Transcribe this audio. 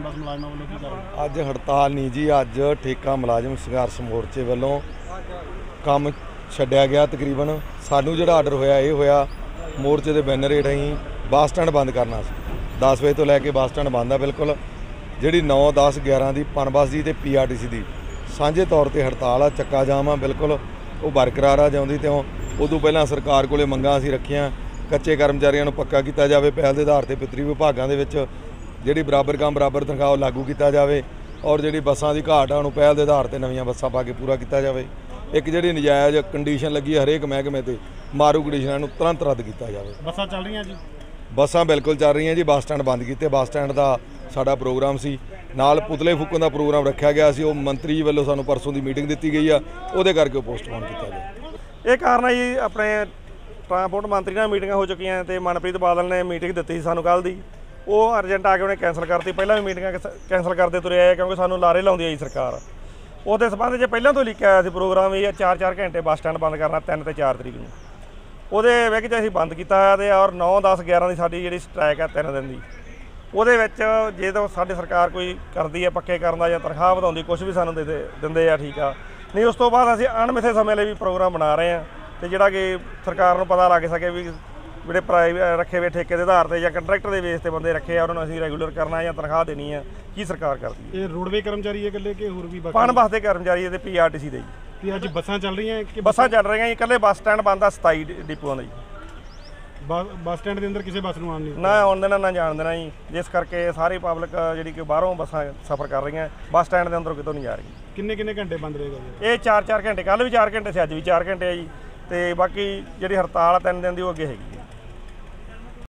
ਬੱਸ ਮੁਲਾਜ਼ਮਾਂ ਵੱਲੋਂ ਕੀ ਕਰ ਅੱਜ ਹੜਤਾਲ ਨਹੀਂ ਜੀ, ਅੱਜ ਠੇਕਾ ਮੁਲਾਜ਼ਮ ਸੰਘਰਸ਼ ਮੋਰਚੇ ਵੱਲੋਂ ਕੰਮ ਛੱਡਿਆ ਗਿਆ। ਤਕਰੀਬਨ ਸਾਨੂੰ ਜਿਹੜਾ ਆਰਡਰ ਹੋਇਆ ਇਹ ਹੋਇਆ, ਮੋਰਚੇ ਦੇ ਬੈਨਰ ਹੇਠ ਅਸੀਂ ਬੱਸ ਸਟੈਂਡ ਬੰਦ ਕਰਨਾ ਸੀ। 10 ਵਜੇ ਤੋਂ ਲੈ ਕੇ ਬੱਸ ਸਟੈਂਡ ਬੰਦ ਆ ਬਿਲਕੁਲ। ਜਿਹੜੀ 9, 10, 11 ਦੀ ਪਨ ਬੱਸ ਦੀ ਤੇ PRTC ਦੀ ਸਾਂਝੇ ਤੌਰ ਤੇ ਹੜਤਾਲ ਆ, ਚੱਕਾ ਜਾਮ ਆ ਬਿਲਕੁਲ, ਉਹ ਬਰਕਰਾਰ ਆ ਜਿਉਂਦੀ ਤਿਉਂ। ਉਦੋਂ ਪਹਿਲਾਂ ਸਰਕਾਰ ਕੋਲੇ ਮੰਗਾਂ ਅਸੀਂ ਰੱਖੀਆਂ, ਕੱਚੇ ਕਰਮਚਾਰੀਆਂ ਨੂੰ ਪੱਕਾ ਕੀਤਾ ਜਾਵੇ, ਪਹਿਲ ਦੇ ਆਧਾਰ ਤੇ ਪਿੱਤਰੀ ਵਿਭਾਗਾਂ ਦੇ ਵਿੱਚ ਜਿਹੜੀ ਬਰਾਬਰ ਕੰਮ ਬਰਾਬਰ ਤਨਖਾਹ ਲਾਗੂ ਕੀਤਾ ਜਾਵੇ, ਔਰ ਜਿਹੜੀ ਬੱਸਾਂ ਦੀ ਘਾਟ ਆ ਉਹਨੂੰ ਪਹਿਲ ਦੇ ਆਧਾਰ ਤੇ ਨਵੀਆਂ ਬੱਸਾਂ ਪਾ ਕੇ ਪੂਰਾ ਕੀਤਾ ਜਾਵੇ। ਇੱਕ ਜਿਹੜੀ ਨਜਾਇਜ਼ ਕੰਡੀਸ਼ਨ ਲੱਗੀ ਹੈ ਹਰੇਕ ਮਹਿਕਮੇ ਤੇ, ਮਾਰੂ ਕੰਡੀਸ਼ਨਾਂ ਨੂੰ ਤੁਰੰਤ ਰੱਦ ਕੀਤਾ ਜਾਵੇ। ਬੱਸਾਂ ਚੱਲ ਰਹੀਆਂ ਜੀ? ਬੱਸਾਂ ਬਿਲਕੁਲ ਚੱਲ ਰਹੀਆਂ ਜੀ। ਬੱਸ ਸਟੈਂਡ ਬੰਦ ਕੀਤੇ। ਬੱਸ ਸਟੈਂਡ ਦਾ ਸਾਡਾ ਪ੍ਰੋਗਰਾਮ ਸੀ, ਨਾਲ ਪੁਤਲੇ ਫੂਕਣ ਦਾ ਪ੍ਰੋਗਰਾਮ ਰੱਖਿਆ ਗਿਆ ਸੀ। ਉਹ ਮੰਤਰੀ ਜੀ ਵੱਲੋਂ ਸਾਨੂੰ ਪਰਸੋਂ ਦੀ ਮੀਟਿੰਗ ਦਿੱਤੀ ਗਈ ਆ, ਉਹਦੇ ਕਰਕੇ ਉਹ ਪੋਸਟਪੋਨ ਕੀਤਾ ਗਿਆ। ਇਹ ਕਾਰਨ ਹੈ ਜੀ, ਆਪਣੇ ਟਰਾਂਸਪੋਰਟ ਮੰਤਰੀ ਨਾਲ ਮੀਟਿੰਗਾਂ ਹੋ ਚੁੱਕੀਆਂ ਤੇ ਮਨਪ੍ਰੀਤ ਬਾਦਲ ਨੇ ਮੀਟਿੰਗ ਦਿੱਤੀ ਸੀ ਸਾਨੂੰ ਕੱਲ੍ਹ ਦੀ, ਉਹ ਅਰਜੈਂਟ ਆ ਕੇ ਉਹਨੇ ਕੈਂਸਲ ਕਰਤੀ। ਪਹਿਲਾਂ ਵੀ ਮੀਟਿੰਗਾਂ ਕੈਂਸਲ ਕਰਦੇ ਤੁਰੇ ਆਏ ਕਿਉਂਕਿ ਸਾਨੂੰ ਲਾਰੇ ਲਾਉਂਦੀ ਆਈ ਸਰਕਾਰ। ਉਹਦੇ ਸੰਬੰਧ 'ਚ ਪਹਿਲਾਂ ਤੋਂ ਲਿਖਿਆ ਆਇਆ ਸੀ ਪ੍ਰੋਗਰਾਮ ਵੀ 4-4 ਘੰਟੇ ਬੱਸ ਸਟੈਂਡ ਬੰਦ ਕਰਨਾ 3 ਤੇ 4 ਤਰੀਕ ਨੂੰ। ਉਹਦੇ ਵਿੱਚ ਅਸੀਂ ਬੰਦ ਕੀਤਾ ਹੋਇਆ ਤੇ ਔਰ 9, 10, 11 ਦੀ ਸਾਡੀ ਜਿਹੜੀ ਸਟ੍ਰਾਈਕ ਹੈ 3 ਦਿਨ ਦੀ। ਉਹਦੇ ਵਿੱਚ ਜੇ ਤਾਂ ਸਾਡੀ ਸਰਕਾਰ ਕੋਈ ਕਰਦੀ ਹੈ ਪੱਕੇ ਕਰਨ ਦਾ ਜਾਂ ਤਨਖਾਹ ਵਧਾਉਂਦੀ ਕੁਝ ਵੀ ਸਾਨੂੰ ਦਿੰਦੇ ਆ ਠੀਕ ਆ, ਨਹੀਂ ਉਸ ਤੋਂ ਬਾਅਦ ਅਸੀਂ ਅਣਮਿੱਥੇ ਸਮੇਂ ਲਈ ਵੀ ਪ੍ਰੋਗਰਾਮ ਬਣਾ ਰਹੇ ਹਾਂ ਤੇ ਜਿਹੜਾ ਕਿ ਸਰਕਾਰ ਨੂੰ ਪਤਾ ਲੱਗ ਸਕੇ ਵੀ ਜਿਹੜੇ ਪ੍ਰਾਈਵੇਟ ਰੱਖੇ ਹੋਏ ਠੇਕੇ ਦੇ ਆਧਾਰ ਤੇ ਜਾਂ ਕੰਟਰੈਕਟਰ ਦੇ ਬੇਸ ਤੇ ਬੰਦੇ ਰੱਖੇ ਆ ਉਹਨਾਂ ਨੂੰ ਅਸੀਂ ਰੈਗੂਲਰ ਕਰਨਾ ਜਾਂ ਤਨਖਾਹ ਦੇਣੀ ਆ, ਕੀ ਸਰਕਾਰ ਕਰਦੀ ਹੈ। ਇਹ ਰੋਡਵੇ ਕਰਮਚਾਰੀ ਇਹ ਇਕੱਲੇ ਕਿ ਹੋਰ ਵੀ ਪਨ ਬੱਸ ਦੇ ਕਰਮਚਾਰੀ ਤੇ PRTC ਦੇ ਜੀ। ਕੀ ਅੱਜ ਬੱਸਾਂ ਚੱਲ ਰਹੀਆਂ ਕਿ ਬੱਸਾਂ ਚੱਲ ਰਹੀਆਂ ਜੀ, ਇਕੱਲੇ ਬੱਸ ਸਟੈਂਡ ਬੰਦ ਆ 27 ਡਿਪੂਆਂ ਦਾ ਜੀ। ਬੱਸ ਸਟੈਂਡ ਦੇ ਅੰਦਰ ਕਿਸੇ ਬੱਸ ਨੂੰ ਆਉਣ ਨਹੀਂ ਨਾ ਆਉਣ ਦੇਣਾ ਨਾ ਜਾਣ ਦੇਣਾ ਜੀ, ਜਿਸ ਕਰਕੇ ਸਾਰੀ ਪਬਲਿਕ ਜਿਹੜੀ ਕਿ ਬਾਹਰੋਂ ਬੱਸਾਂ ਸਫ਼ਰ ਕਰ ਰਹੀਆਂ, ਬੱਸ ਸਟੈਂਡ ਦੇ ਅੰਦਰੋਂ ਕਿਤੋਂ ਨਹੀਂ ਜਾ ਰਹੀ। ਕਿੰਨੇ ਘੰਟੇ ਬੰਦ ਰਹੇਗਾ ਜੀ? ਇਹ 4-4 ਘੰਟੇ, ਕੱਲ੍ਹ ਵੀ 4 ਘੰਟੇ ਸੀ, ਅੱਜ ਵੀ 4 ਘੰਟੇ ਆ ਜੀ। ਤੇ ਬਾਕੀ ਜਿਹੜੀ ਹੜਤਾਲ ਆ 3 ਦਿਨ ਦੀ ਉਹ ਅੱਗੇ ਹੈਗੀ।